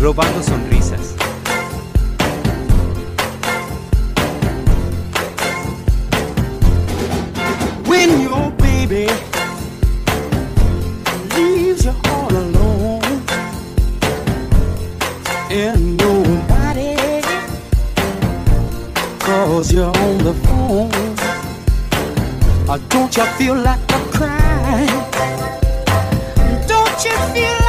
robando sonrisas. When your baby leaves you all alone and nobody calls you on the phone, don't you feel like a cry? Don't you feel